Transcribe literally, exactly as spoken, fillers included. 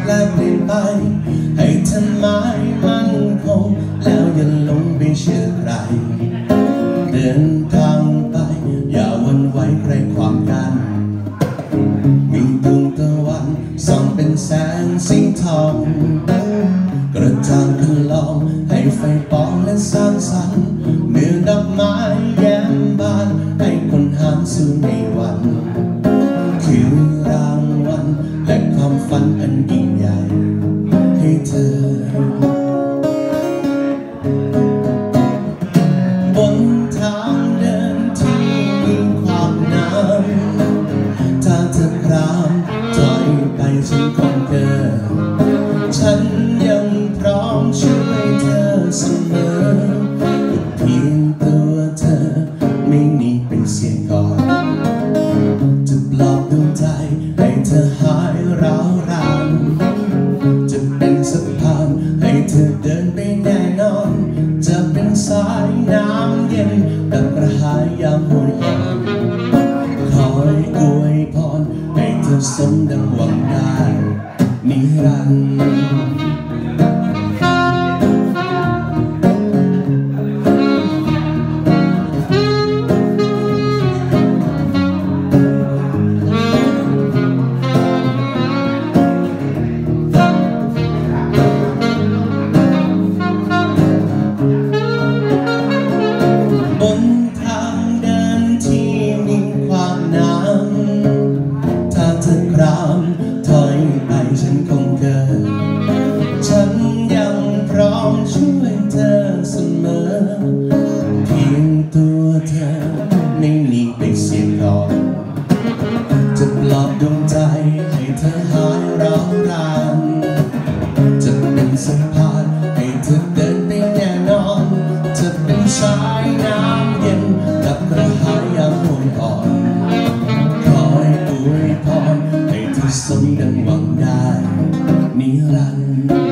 แปลเปลี่ยนไปให้เธอหมายมั่นคงแล้วอย่าหลงไปเชื่อใครเดินทางไปอย่าหวั่นไหวใครขวางกันมีดวงตะวันส่องเป็นแสงสีทองกระจ่างคันลองให้ไฟปองและสร้างสรรค์เมื่อดอกไม้แย้มบานให้คนหาสู่ในวันคือรางวัลและความฝันอันยิ่งใหญ่ให้เธอบนทางเดินที่มีความหนาวถ้าเธอพรามถอยไปฉันคงเกิดฉันยังพร้อมช่วยเธอเสมอเพียงตัวเธอไม่หนีเป็นเสียงก่อนจะปลอบดวงใจให้เธอหายร้าวรานจะเป็นสะพานให้เธอเดินไปแน่นอนจะเป็นสายน้ำเย็นดับกระหายยามหวยอ่อนคอยอวยพรให้เธอสมดังหวังได้นิรันดร์บนทางเดินที่มีความหนาวถ้าเธอครามถอยไปฉันคงเกิดฉันยังพร้อมช่วยเธอเสมอเพียงตัวเธอไม่หนีไปเสียก่อนจะปลอบดวงใจให้เธอหายร้าวรานจะเป็นสะพานให้เธอเดินไปแน่นอนจะเป็นสายน้ำเย็นดับกระหายยามหวยอ่อนคอยอวยพรให้เธอสมดังหวังได้นิรันดร์